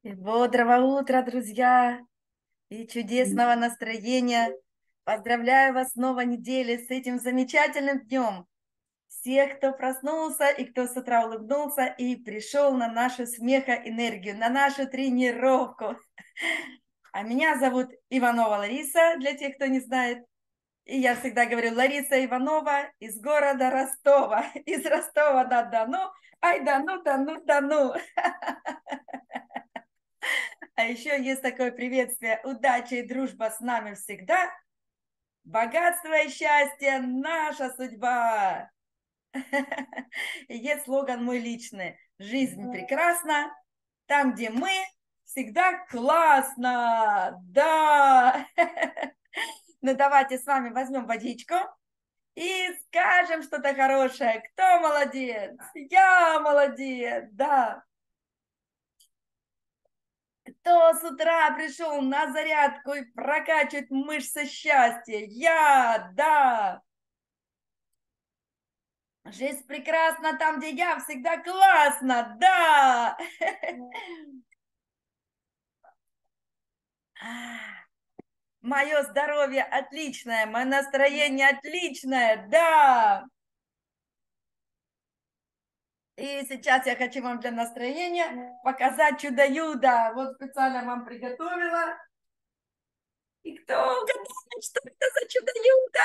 И бодрого утра, друзья, и чудесного настроения. Поздравляю вас с новой неделей, с этим замечательным днем. Всех, кто проснулся и кто с утра улыбнулся и пришел на нашу смехоэнергию, на нашу тренировку. А меня зовут Иванова Лариса, для тех, кто не знает. И я всегда говорю, Лариса Иванова из города Ростова, из Ростова-на-Дону. Ай, да ну, да ну, да ну. А еще есть такое приветствие: удача и дружба с нами всегда, богатство и счастье – наша судьба. И есть слоган мой личный: жизнь прекрасна, там, где мы, всегда классно. Да. Ну давайте с вами возьмем водичку и скажем что-то хорошее. Кто молодец? Я молодец, да. Кто с утра пришел на зарядку и прокачивает мышцы счастья? Я, да. Жизнь прекрасна там, где я, всегда классно, да. Мое здоровье отличное, мое настроение отличное, да. И сейчас я хочу вам для настроения показать чудо-юдо. Вот специально вам приготовила. И кто угадает, что это за чудо-юдо?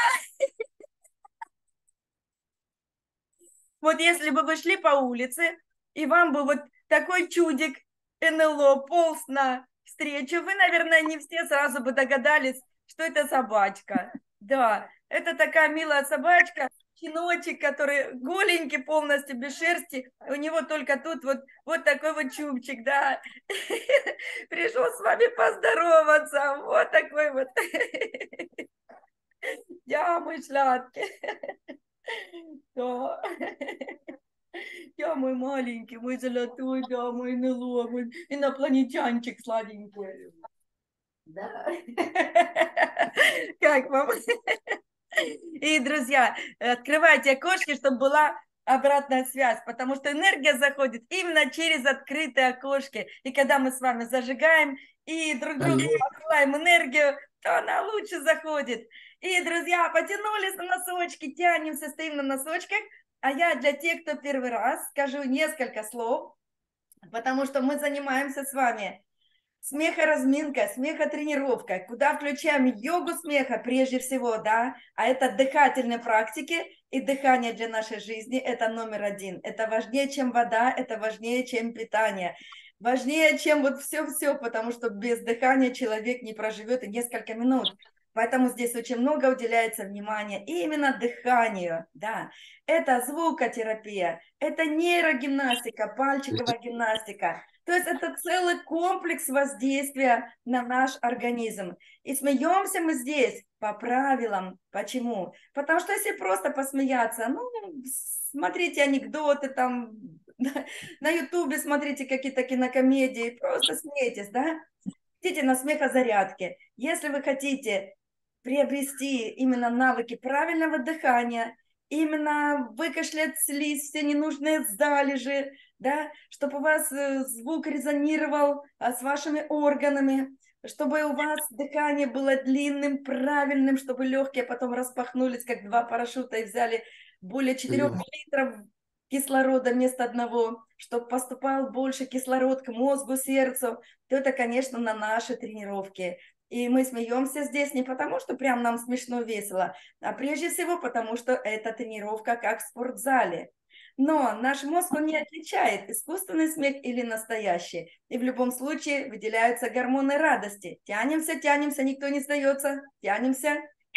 Вот если бы вы шли по улице, и вам бы вот такой чудик НЛО полз на встречу, вы, наверное, не все сразу бы догадались, что это собачка. Да, это такая милая собачка, щеночек, который голенький полностью, без шерсти. У него только тут вот такой вот чубчик, да. Пришел с вами поздороваться. Вот такой вот. Я мышлятки. Да. Я мой маленький, мой золотой, да, мой НЛО, мой инопланетянчик сладенький. Да. Как вам? И, друзья, открывайте окошки, чтобы была обратная связь, потому что энергия заходит именно через открытые окошки. И когда мы с вами зажигаем и друг другу посылаем энергию, то она лучше заходит. И, друзья, потянулись на носочки, тянемся, стоим на носочках. А я для тех, кто первый раз, скажу несколько слов, потому что мы занимаемся с вами смехоразминка, смехотренировка, куда включаем йогу смеха прежде всего, да, а это дыхательные практики и дыхание для нашей жизни, это номер один. Это важнее, чем вода, это важнее, чем питание. Важнее, чем вот все-все, потому что без дыхания человек не проживет и несколько минут. Поэтому здесь очень много уделяется внимания именно дыханию, да. Это звукотерапия, это нейрогимнастика, пальчиковая гимнастика. То есть это целый комплекс воздействия на наш организм. И смеемся мы здесь по правилам. Почему? Потому что если просто посмеяться, ну, смотрите анекдоты там, на ютубе смотрите какие-то кинокомедии, просто смейтесь, да? Хотите на смехозарядке. Если вы хотите приобрести именно навыки правильного дыхания, именно выкашлять слизь, все ненужные залежи, да, чтобы у вас звук резонировал с вашими органами, чтобы у вас дыхание было длинным, правильным, чтобы легкие потом распахнулись, как два парашюта, и взяли более 4 литров кислорода вместо одного, чтобы поступал больше кислород к мозгу, сердцу, то это, конечно, на наши тренировки. И мы смеемся здесь не потому, что прям нам смешно, весело, а прежде всего потому, что это тренировка как в спортзале. Но наш мозг, он не отличает искусственный смех или настоящий. И в любом случае выделяются гормоны радости. Тянемся, тянемся, никто не сдается, тянемся.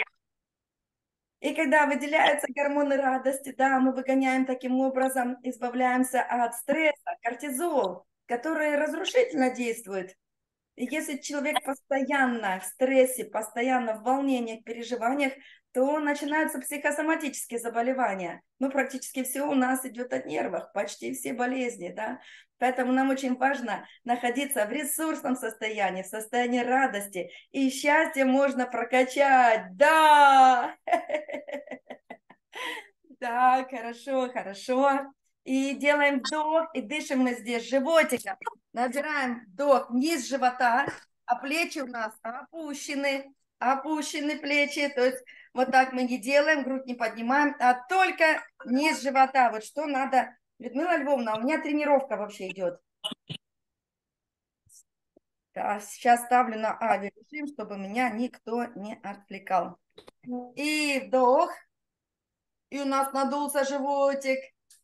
И когда выделяются гормоны радости, да, мы выгоняем таким образом, избавляемся от стресса, кортизол, который разрушительно действует. И если человек постоянно в стрессе, постоянно в волнениях, переживаниях, то начинаются психосоматические заболевания. Ну, практически все у нас идет от нервов, почти все болезни, да. Поэтому нам очень важно находиться в ресурсном состоянии, в состоянии радости. И счастье можно прокачать, да! Так, хорошо, хорошо. И делаем вдох, и дышим мы здесь животиком. Набираем вдох, низ живота, а плечи у нас опущены, опущены плечи. То есть вот так мы не делаем, грудь не поднимаем, а только низ живота. Вот что надо. Людмила Львовна, у меня тренировка вообще идет. Да, сейчас ставлю на авиарежим, чтобы меня никто не отвлекал. И вдох. И у нас надулся животик.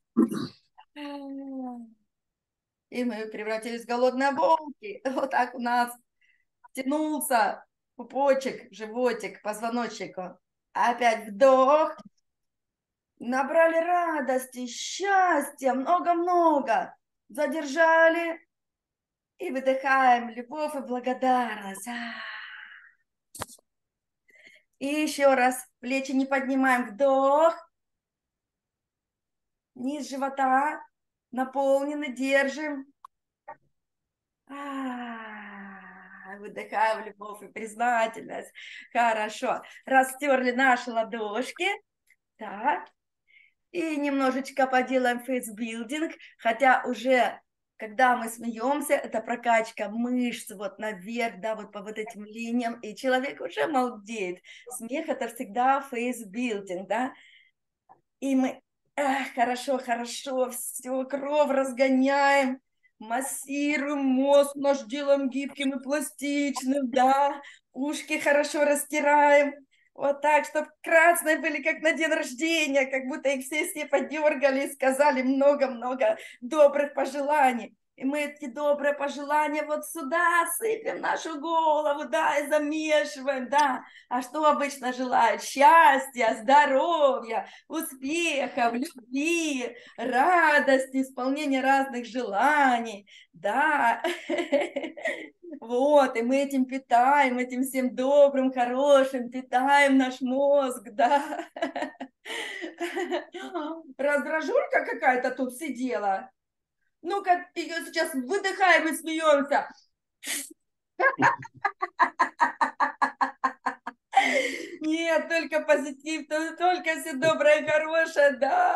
И мы превратились в голодные волки. Вот так у нас тянулся пупочек, животик, позвоночнику. Опять вдох. Набрали радости, счастья, много-много. Задержали. И выдыхаем любовь и благодарность. И еще раз. Плечи не поднимаем. Вдох. Низ живота. Наполнены. Держим. Выдыхаем любовь и признательность. Хорошо. Растерли наши ладошки. Так. И немножечко поделаем фейсбилдинг. Хотя уже, когда мы смеемся, это прокачка мышц вот наверх, да, вот по вот этим линиям. И человек уже молодеет. Смех – это всегда фейсбилдинг, да. И мы хорошо, все, кровь разгоняем. Массируем мозг, наш делаем гибким и пластичным, да, ушки хорошо растираем, вот так, чтобы красные были, как на день рождения, как будто их все подергали и сказали много-много добрых пожеланий. И мы эти добрые пожелания вот сюда сыпем в нашу голову, да, и замешиваем, да. А что обычно желают? Счастья, здоровья, успехов, любви, радости, исполнения разных желаний, да. Вот, и мы этим питаем, этим всем добрым, хорошим, питаем наш мозг, да. Раздражулька какая-то тут сидела. Ну-ка, ее сейчас выдыхаем и смеемся. Нет, только позитив, только все доброе, хорошее, да.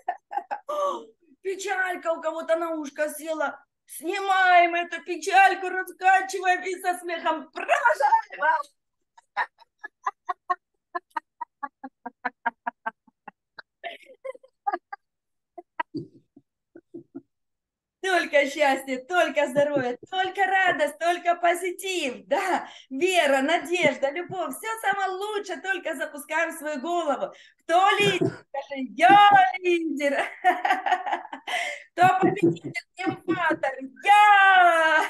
Печалька у кого-то на ушко села. Снимаем эту печальку, раскачиваем и со смехом продолжаем. Только счастье, только здоровье, только радость, только позитив, да, вера, надежда, любовь, все самое лучшее, только запускаем в свою голову. Кто лидер? Скажи, я лидер. Кто победитель, эмпатор? Я!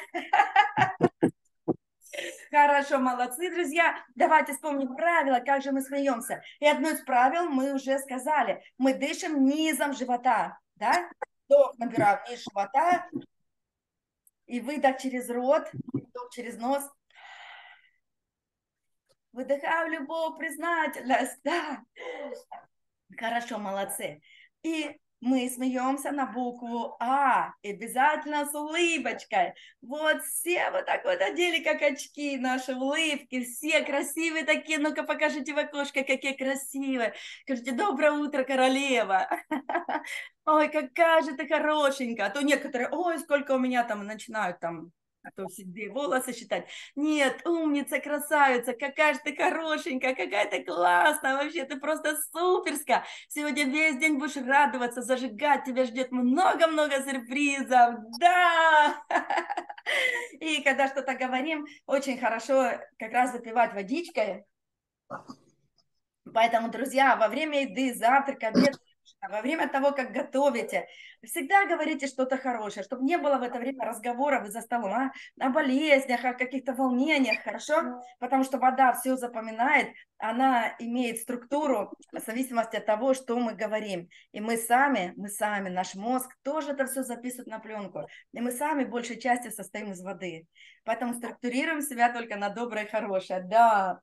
Хорошо, молодцы, друзья. Давайте вспомним правила, как же мы смеемся. И одно из правил мы уже сказали. Мы дышим низом живота, да? Вдох набираем низ живота. И выдох через рот, вдох через нос. Выдыхаем любовь, признательность, да. Хорошо, молодцы. И мы смеемся на букву А. И обязательно с улыбочкой. Вот все вот так вот одели, как очки, наши улыбки. Все красивые такие. Ну-ка, покажите в окошко, какие красивые. Скажите, доброе утро, королева. Ой, какая же ты хорошенькая. А то некоторые, ой, сколько у меня там, начинают там, а то седые волосы считать. Нет, умница, красавица, какая же ты хорошенькая, какая ты классная, вообще ты просто суперская. Сегодня весь день будешь радоваться, зажигать, тебя ждет много-много сюрпризов. Да! И когда что-то говорим, очень хорошо как раз запивать водичкой. Поэтому, друзья, во время еды, завтрака, обеда, во время того, как готовите, всегда говорите что-то хорошее, чтобы не было в это время разговоров за столом о болезнях, о каких-то волнениях, хорошо? Потому что вода все запоминает, она имеет структуру в зависимости от того, что мы говорим. И мы сами, наш мозг тоже это все записывает на пленку. И мы сами большей частью состоим из воды. Поэтому структурируем себя только на доброе и хорошее. Да.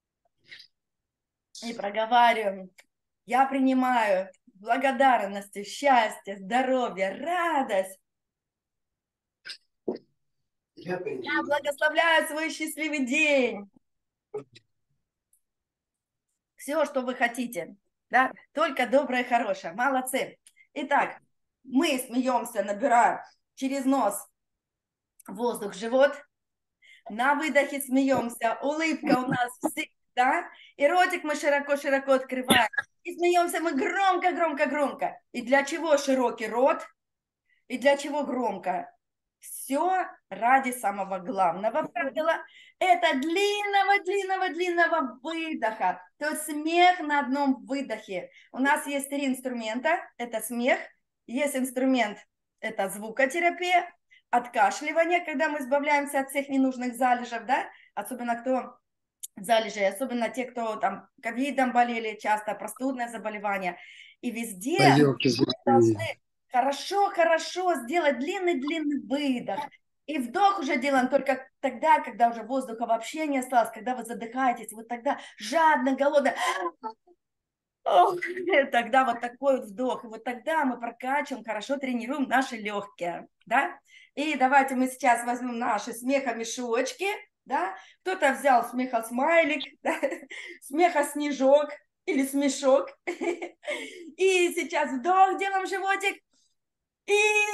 И проговариваем. Я принимаю благодарность, счастье, здоровье, радость. Я благословляю свой счастливый день. Все, что вы хотите. Да? Только доброе и хорошее. Молодцы. Итак, Мы смеемся, набираем через нос воздух в живот. На выдохе смеемся. Улыбка у нас всегда. И ротик мы широко-широко открываем. И смеемся мы громко-громко-громко. И для чего широкий рот? И для чего громко? Все ради самого главного правила. Это длинного-длинного-длинного выдоха. То есть смех на одном выдохе. У нас есть 3 инструмента. Это смех. Есть инструмент, это звукотерапия, откашливание, когда мы избавляемся от всех ненужных залежев, да, особенно кто залежи, особенно те, кто там ковидом болели часто, простудное заболевание. И везде мы должны хорошо сделать длинный выдох. И вдох уже делаем только тогда, когда уже воздуха вообще не осталось, когда вы задыхаетесь, вот тогда жадно, голодно. Тогда вот такой вдох, и вот тогда мы прокачиваем, хорошо тренируем наши легкие, да. И давайте мы сейчас возьмем наши смехомешочки, да. Кто-то взял смехосмайлик, да? Смехоснежок или смешок. И сейчас вдох, делаем животик. И...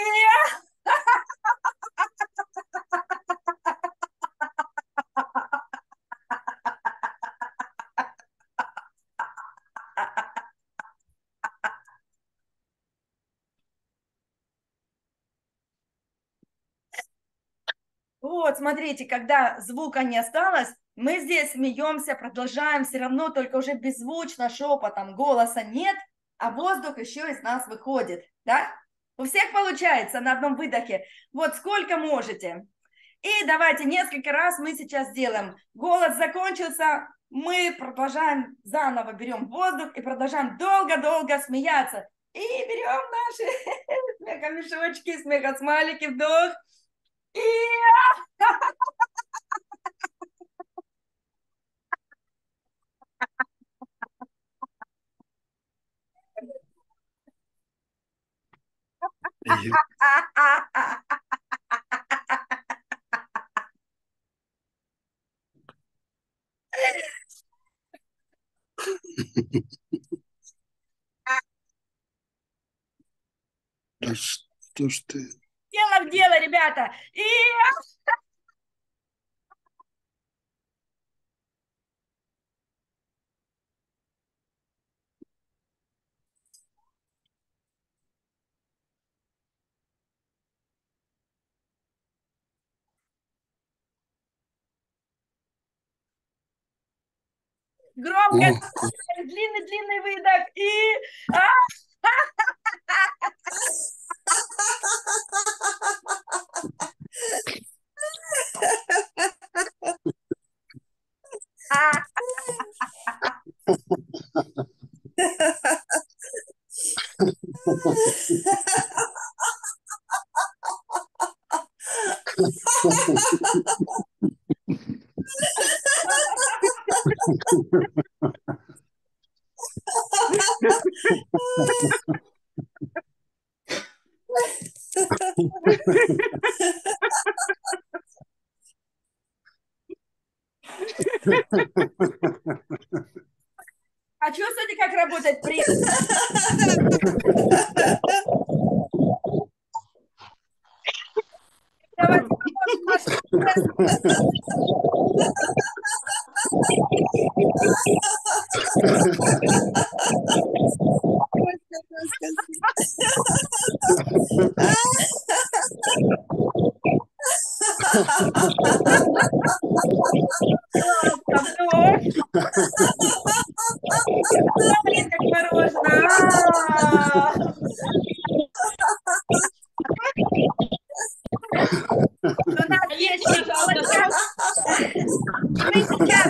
Вот, смотрите, когда звука не осталось, мы здесь смеемся, продолжаем все равно, только уже беззвучно, шепотом, голоса нет, а воздух еще из нас выходит, да? У всех получается на одном выдохе. Вот сколько можете. И давайте несколько раз мы сейчас сделаем. Голос закончился, мы продолжаем, заново берем воздух и продолжаем долго-долго смеяться. И берем наши смехомешочки, смехосмайлики, вдох. И... Да что ж ты? Дело в дело, ребята. И... Громко, длинный выдох. И... А чувствуете, как работает пресс? Давайте поможем нашему прессу. Блин, как мороженое. У нас есть щеколотка. Мы сейчас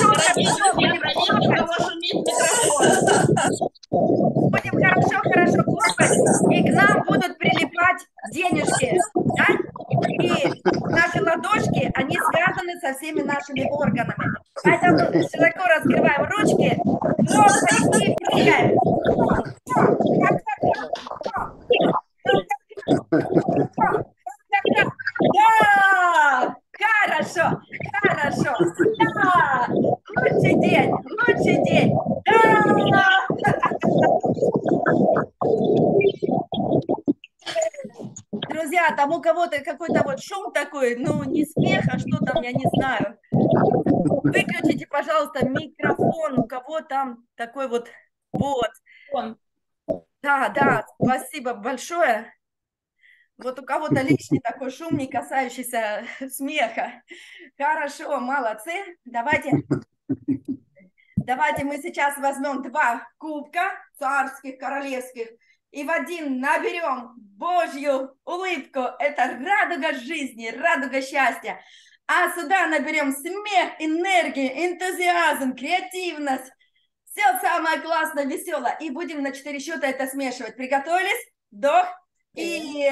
будем хорошо хлопать, и к нам будут прилипать денежки, да? И наши ладошки, они связаны со всеми нашими органами. Поэтому широко раскрываем ручки, громко и прыгаем. Да! Хорошо! Да! Лучший день! Да! друзья, там у кого-то какой-то вот шум такой, ну, не смех, а что там, я не знаю. Выключите, пожалуйста, микрофон, у кого там такой вот. Да, спасибо большое. Вот у кого-то лишний такой шум, не касающийся смеха. Хорошо, молодцы. Давайте мы сейчас возьмем 2 кубка царских, королевских, и в один наберем Божью улыбку. Это радуга жизни, радуга счастья. А сюда наберем смех, энергию, энтузиазм, креативность. Все самое классное, веселое. И будем на 4 счета это смешивать. Приготовились? Вдох. И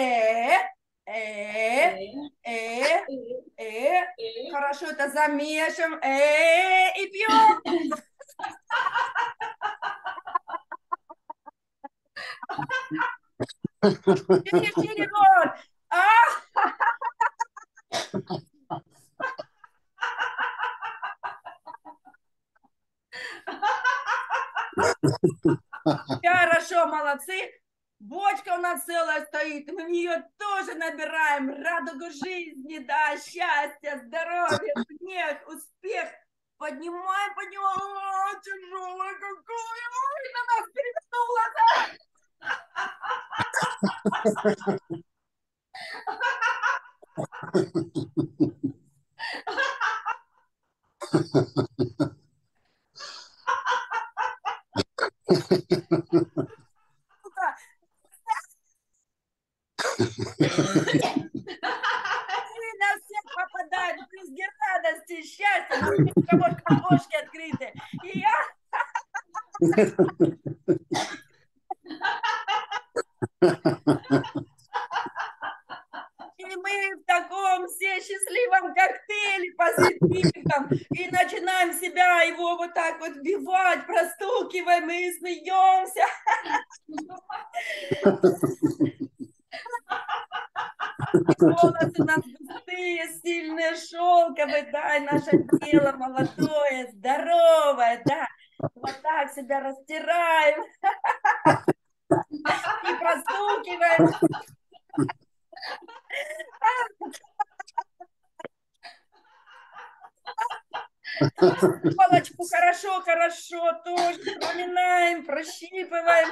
хорошо, это замешиваем. И пьем. Шире рот. Хорошо, молодцы. Бочка у нас целая стоит, мы в нее тоже набираем радугу жизни, да, счастья, здоровья, смех, успех. Поднимаем, поднимаем, тяжелое какое, ой, на нас перевернуло, да. И на всех попадаем, брызги радости, счастья, на всех, у кого окошки открыты. И я... И мы в таком все счастливом коктейле позитивном. И начинаем себя его вот так вот вбивать, простукиваем и смеемся. Волосы у нас густые, сильные, шелковые, да, и наше тело молодое, здоровое, да. Вот так себя растираем и простукиваем. Палочку хорошо, тоже проминаем, прощипываем.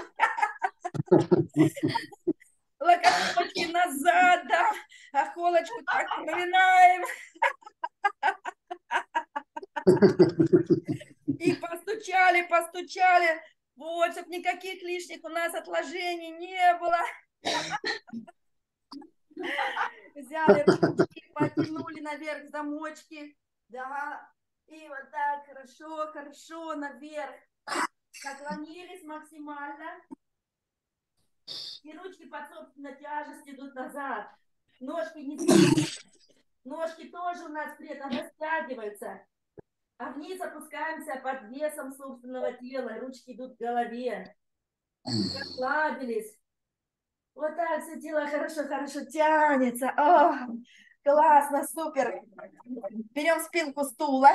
Локоточки назад, да, а холочку так проминаем. И постучали. Вот, чтобы никаких лишних у нас отложений не было. Взяли ручки, потянули наверх замочки. Да, и вот так, хорошо, наверх. Наклонились максимально. И ручки под собственной тяжестью идут назад. Ножки не Ножки тоже у нас при этом растягиваются. А вниз опускаемся под весом собственного тела. Ручки идут к голове. Расслабились. Вот так все тело хорошо тянется. О, классно, супер. Берем спинку стула.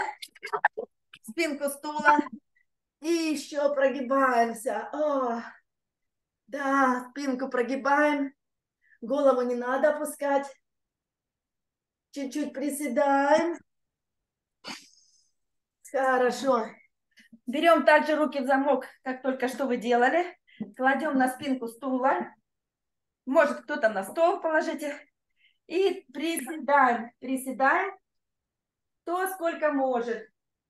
И еще прогибаемся. О, да, спинку прогибаем. Голову не надо опускать. Чуть-чуть приседаем. Хорошо. Берем также руки в замок, как только что вы делали. Кладем на спинку стула. Может, кто-то на стол положите. И приседаем. Кто сколько может.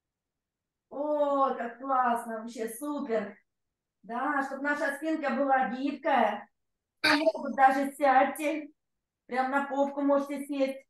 О, как классно, вообще супер. Да, чтобы наша спинка была гибкая. Могут даже сядьте. Прям на попку можете сесть.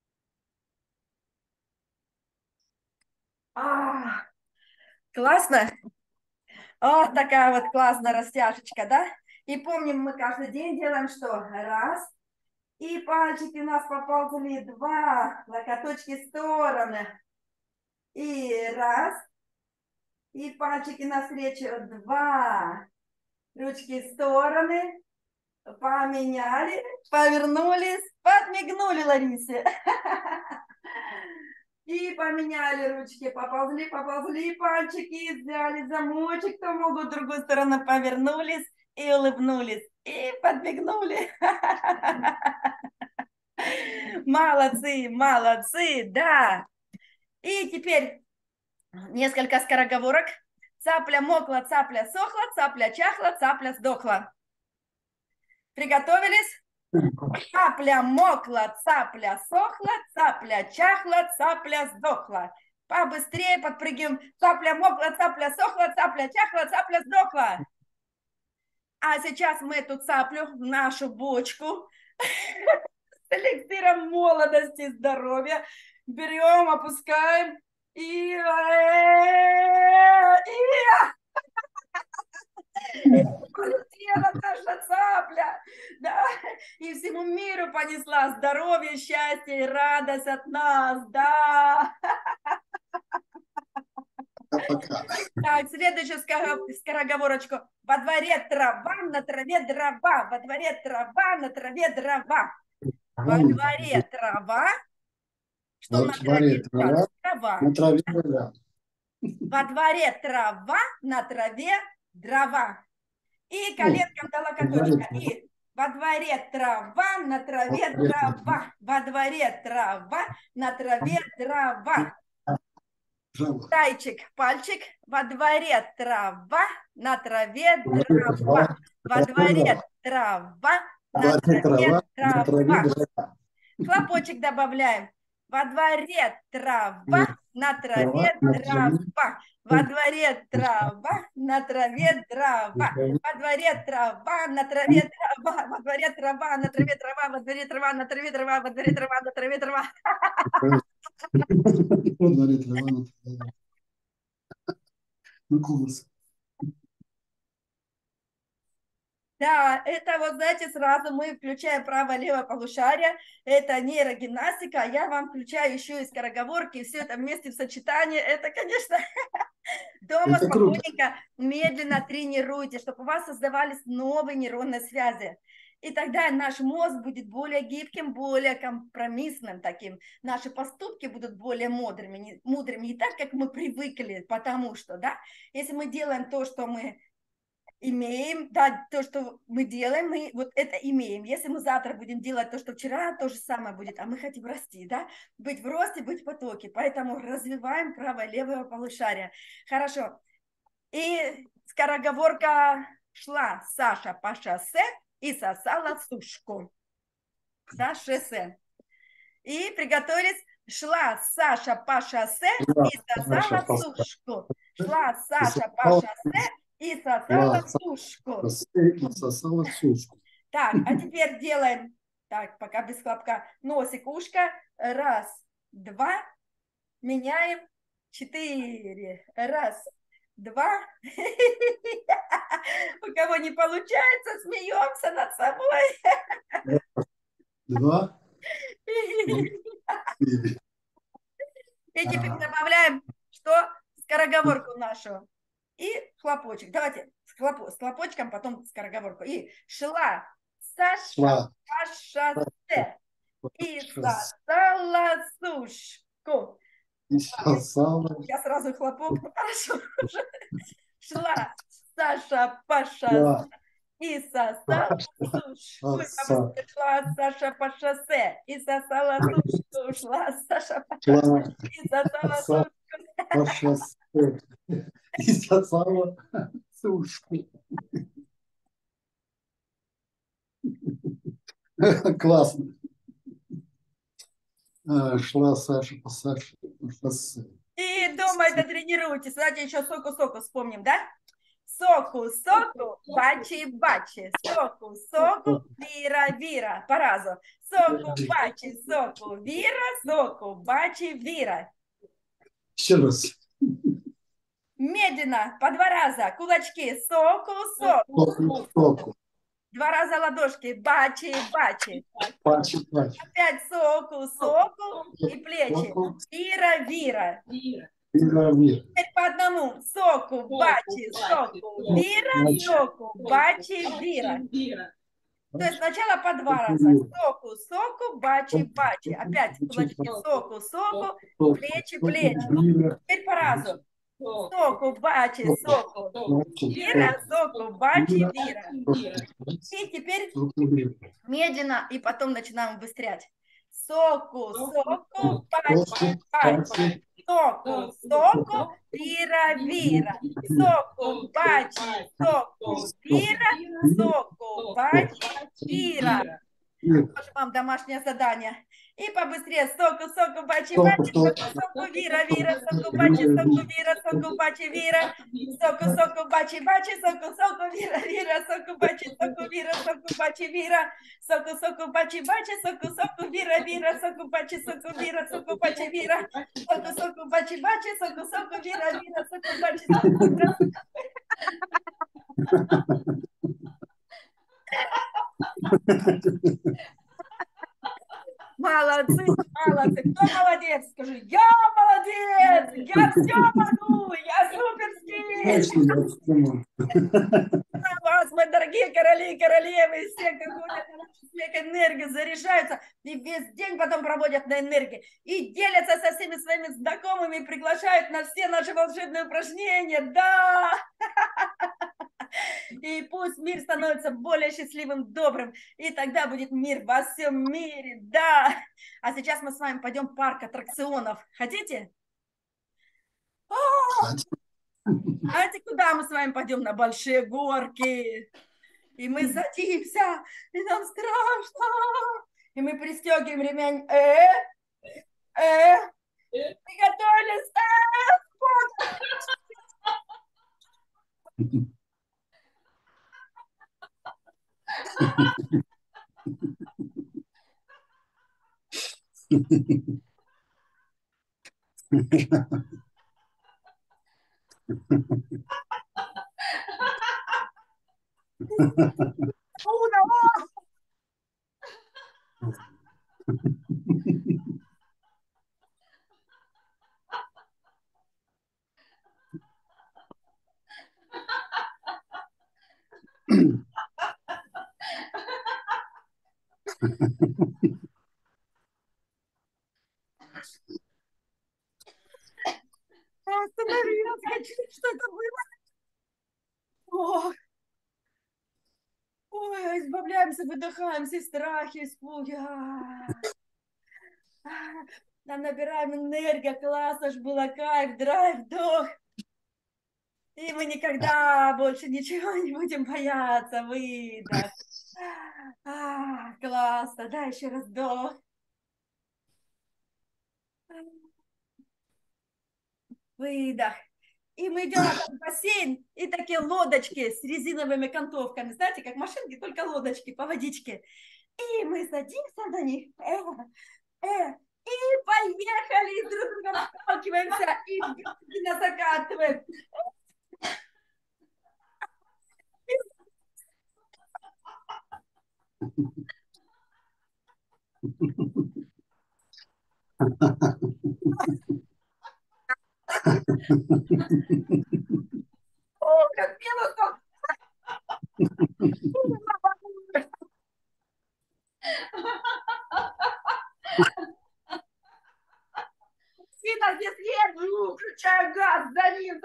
Классно? Вот такая вот классная растяжечка, да? И помним, мы каждый день делаем что? Раз. И пальчики у нас поползли. 2. Локоточки в стороны. И раз. И пальчики навстречу. 2. Ручки в стороны. Поменяли. Повернулись. Подмигнули Ларисе. И поменяли ручки, поползли, пальчики, взяли замочек, кто могут в другую сторону, повернулись и улыбнулись, и подмигнули. Молодцы, молодцы, да. И теперь несколько скороговорок. Цапля мокла, цапля сохла, цапля чахла, цапля сдохла. Приготовились? Цапля мокла, цапля сохла, цапля чахла, цапля сдохла. Побыстрее подпрыгиваем. Цапля мокла, цапля сохла, цапля чахла, цапля сдохла. А сейчас мы эту цаплю в нашу бочку с эликсиром молодости и здоровья берем, опускаем и полетела наша цапля, да, и всему миру понесла здоровье, счастье и радость от нас, да. Пока. Так, следующую скороговорочку. Во дворе трава, на траве дрова, во дворе трава, на траве дрова. Во дворе трава. Что на траве трава? Трава. На траве дрова. Во дворе трава, на траве дрова. И коленкам до локоточка. И во дворе трава, на траве дрова. Во дворе трава, на траве дрова. Зайчик, пальчик. Во дворе трава, на траве дрова. Во дворе трава, на траве дрова. Хлопочек добавляем. Во дворе трава, на траве дрова. Во дворе трава, на траве дрова. Во дворе трава, на траве трава. Во дворе трава, на траве трава. Во дворе трава, на траве трава. Во дворе трава, на траве трава. Во дворе трава, на траве. Ну, класс. Да, это вот, знаете, сразу мы включаем право-лево полушарие, это нейрогимнастика, а я вам включаю еще и скороговорки, и все это вместе в сочетании, это, конечно, дома Это спокойненько, медленно тренируйте, чтобы у вас создавались новые нейронные связи. И тогда наш мозг будет более гибким, более компромиссным таким. Наши поступки будут более мудрыми, не так, как мы привыкли, потому что, да, если мы делаем то, что мы имеем, да, то, что мы делаем, мы вот это имеем. Если мы завтра будем делать то, что вчера, то же самое будет, а мы хотим расти, да, быть в росте, быть в потоке, поэтому развиваем правое и левое полушарие. Хорошо. И скороговорка шла Саша по шоссе и сосала сушку. Да, шоссе. И приготовились. Шла Саша по шоссе и сосала сушку. Шла Саша по шоссе и сосала сушку. И сосала сушку. Так, а теперь делаем, так, пока без хлопка, носик, ушко, раз, два, меняем, 4, раз, два, у кого не получается, смеемся над собой. 2. И теперь добавляем, что скороговорку нашу. И хлопочек. Давайте с хлопочком, потом скороговорку. И шла Саша по шоссе и сосала сушку. Я сразу хлопок. Хорошо. Шла Саша по шоссе и сосала сушку. Шла Саша по шоссе и сосала сушку. Шла Саша по шоссе и сосала сушку. По шоссе и сосала сушку. Классно. Шла Саша по шоссе. И дома это тренируйтесь. Давайте еще соку-соку вспомним, да? Соку-соку, бачи-бачи. Соку-соку, вира-вира. По разу. Соку-бачи, соку-вира, соку-бачи-вира. Еще раз. Медленно, по 2 раза. Кулачки. Соку-соку. Соку. 2 раза ладошки. Бачи-бачи. Бачи. Опять соку-соку и плечи. Вира-вира. Теперь по одному. Соку, бачи, соку, вира, соку, бачи, вира. То есть сначала по 2 раза. Соку, соку, бачи, бачи. Опять кулачки. Соку, соку, плечи, плечи. Теперь по разу. Соку, бачи, соку, вира, соку, бачи, вира. И теперь медленно, и потом начинаем убыстрять. Соку, соку, пачи, пачи. Соку, соку, вира, вира. Соку, пачи, соку, вира. Соку, пачи, вира. Тоже вам домашнее задание. И побыстрее. Соку, соку, бачи, бачи, соку, соку, вира, вира, соку, бачи, соку, вира, соку, бачи, вира. Соку, соку, бачи, бачи, соку, соку, вира, вира, соку, бачи, соку, вира, соку, бачи, вира. Соку, соку, бачи, бачи, соку, соку, вира, вира, соку, бачи, соку, вира, соку, бачи, вира. Соку, соку, бачи, бачи, соку, соку, вира, вира, соку, бачи, соку, вира. Молодцы, молодцы. Кто молодец? Скажи, я молодец, я все могу, я суперский. Вас, мои дорогие короли и королевы, все, кто ходят на нашу смех, энергию, заряжаются и весь день потом проводят на энергии и делятся со всеми своими знакомыми, приглашают на все наши волшебные упражнения. Да! И пусть мир становится более счастливым, добрым, и тогда будет мир во всем мире, да. А сейчас мы с вами пойдем в парк аттракционов. Хотите? Знаете, куда мы с вами пойдем? На большие горки. И мы садимся, и нам страшно. И мы пристегиваем ремень. Приготовились. Остановилась, хочу, что это было. Ох. Ой, избавляемся, выдыхаем все страхи, испуги. Нам набираем энергию, классно ж было, кайф, драйв, вдох. И мы никогда больше ничего не будем бояться, выдох. Классно, да, еще раз вдох. Выдох. И мы идем в бассейн, и такие лодочки с резиновыми окантовками, знаете, как машинки, только лодочки по водичке. И мы садимся на них, и поехали, и друг другом сталкиваемся, и нас закатываем. О, как мило! И нас здесь держу, включаю газ, за ним,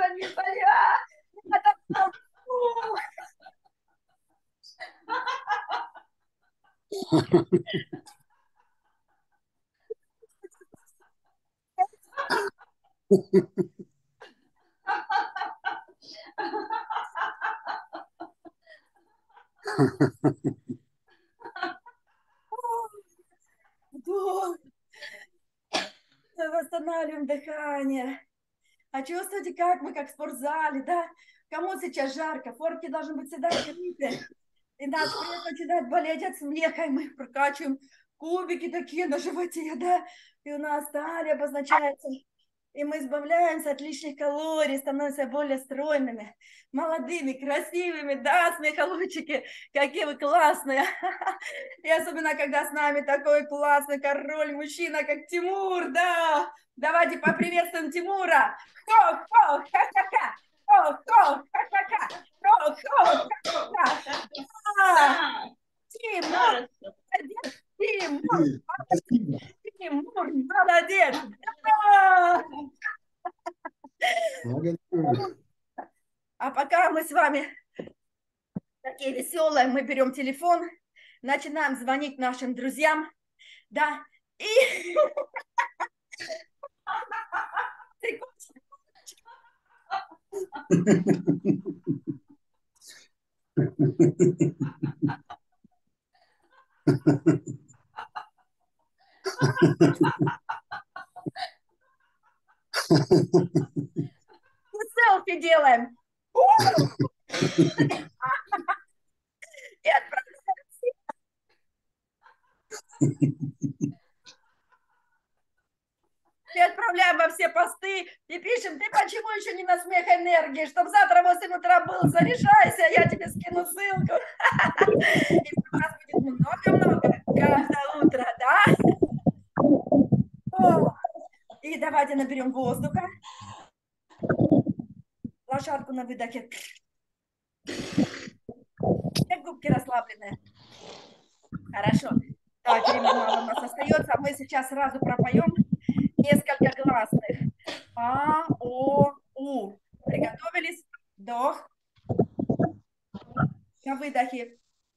восстанавливаем дыхание. А чувствуете, как мы, как в спортзале, да? Кому сейчас жарко, форки должны быть всегда открыты. И нас пресс начинает болеть от смеха, и мы прокачиваем кубики такие на животе, да? И у нас талия обозначается. И мы избавляемся от лишних калорий, становимся более стройными, молодыми, красивыми, да, смехолучики, какие вы классные. И особенно, когда с нами такой классный король, мужчина, как Тимур, да. Давайте поприветствуем Тимура. Хо-хо, ха-ха-ха. Хо-хо, ха-ха-ха. Хо-хо, ха-ха-ха. Тимур, Тимур, Тимур, молодец. А пока мы с вами такие веселые, мы берем телефон, начинаем звонить нашим друзьям, да, И... Селфи делаем. И отправляем во все посты и пишем: ты почему еще не на смех энергии, чтобы завтра в 8 утра был, заряжайся, я тебе скину ссылку. И у нас будет много-много каждое утро, да? И давайте наберем воздуха. Лошадку на выдохе. Все губки расслаблены. Хорошо. Давайте, время мало у нас остается. Мы сейчас сразу пропоем несколько гласных. А, О, У. Приготовились? Вдох. На выдохе.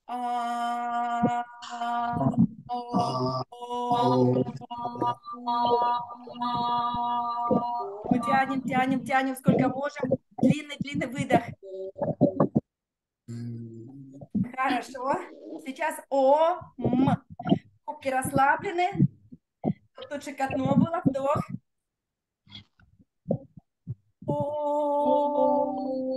Мы тянем, тянем, тянем, сколько можем. Длинный выдох. Хорошо. Сейчас О, М. Губки расслаблены. Тут шикотно было. Вдох. О.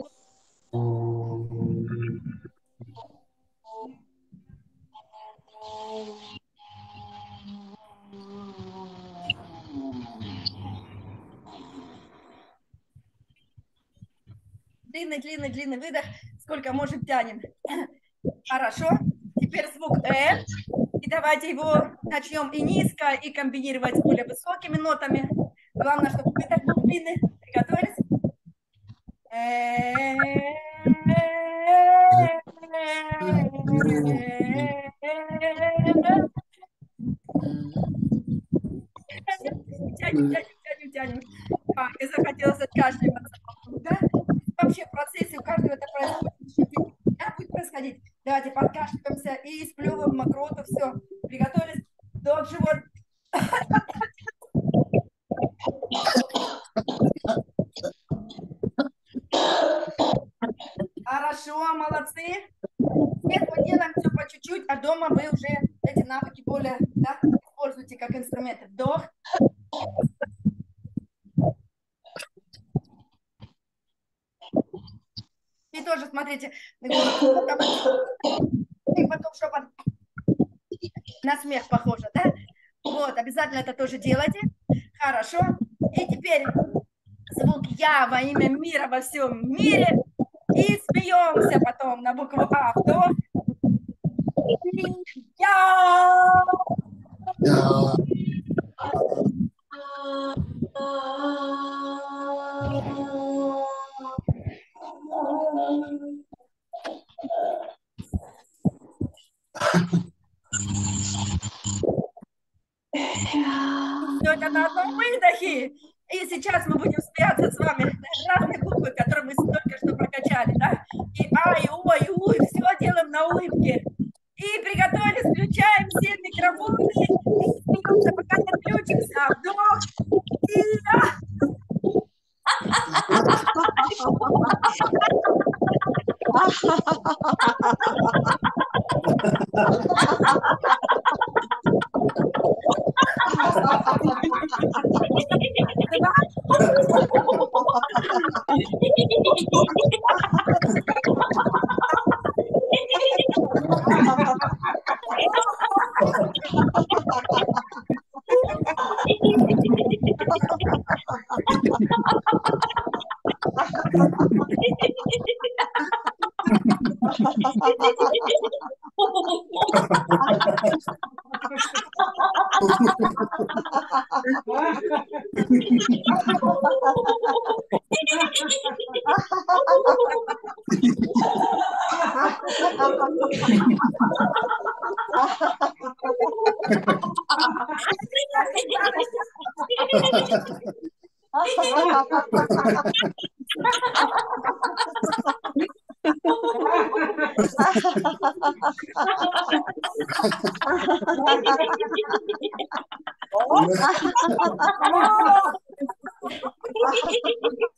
Длинный выдох. Сколько можем, тянем. Хорошо. Теперь звук Э. И давайте его начнем и низко, и комбинировать с более высокими нотами. Главное, чтобы выдох был длинный. Приготовились? Тянем. Мне захотелось откашливаться. Да? Вообще в процессе у каждого это происходит. Будет происходить. Давайте подкашливаемся и сплевываем мокроту. Все. Приготовились? Вдох, живот. Хорошо, молодцы. Нет, мы делаем все по чуть-чуть, а дома вы уже эти навыки более, да, используете как инструменты. Вдох. И тоже, смотрите, и потом шепот на смех похоже, да? Вот, обязательно это тоже делайте. Хорошо. И теперь звук Я во имя мира во всем мире. И смеемся потом на букву А. Вдох. Я. Все это на одном выдохе. И сейчас мы будем смеяться с вами разные буквы, которые мы только что прокачали, да? И А, и О, и У, и все делаем на улыбке. И приготовились, включаем все микрофоны и смеемся, пока не отключимся. Вдох. И О!